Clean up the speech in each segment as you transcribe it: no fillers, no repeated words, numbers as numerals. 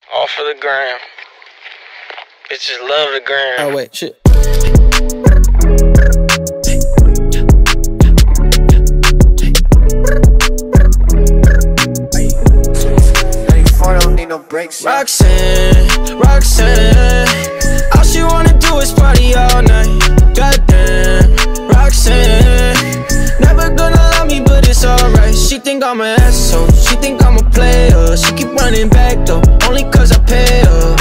All for the gram. Bitches love the gram. Oh wait, shit. Roxanne, all she wanna do is party all night. Goddamn, Roxanne, never gonna love me, but it's alright. She think I'm an asshole, she think I'm a player. She keep running back though, only cause I pay her.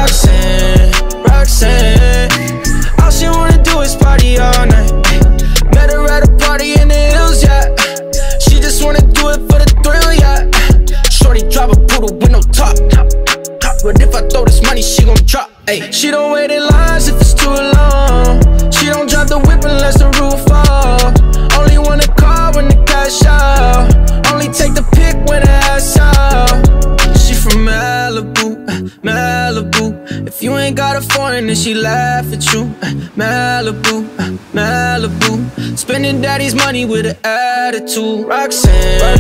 Roxanne, all she wanna do is party all night. Met her at a party in the hills, yeah. She just wanna do it for the thrill, yeah. Shorty drive a poodle with no top. But if I throw this money, she gon' drop. Ay. She don't wait in lines if it's too long. She don't drive the whip unless the roof fall. Only wanna call when the cash out. Only take the pic when the ass out. She from Malibu, Malibu. If you ain't got a foreign, then she laugh at you. Malibu, Malibu. Spending daddy's money with an attitude. Roxanne,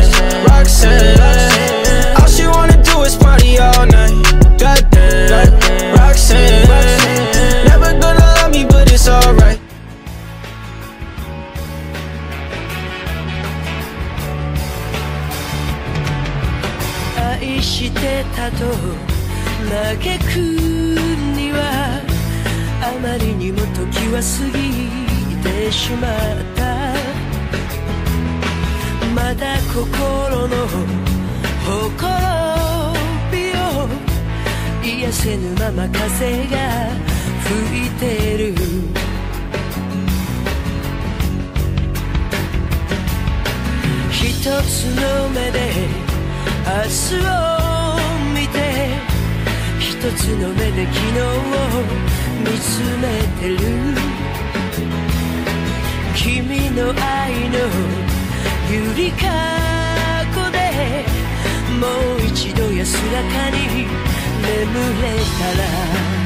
all she wanna do is party all night. Goddamn, Roxanne, never gonna love me, but it's alright. 愛してたと嘆くにはあまりにも時は過ぎてしまった。まだ心のほころびを癒せぬまま風が吹いてる。一つの目で明日を見て、一つの目で昨日を見つめてる。君の愛のゆりかごでもう一度安らかに眠れたら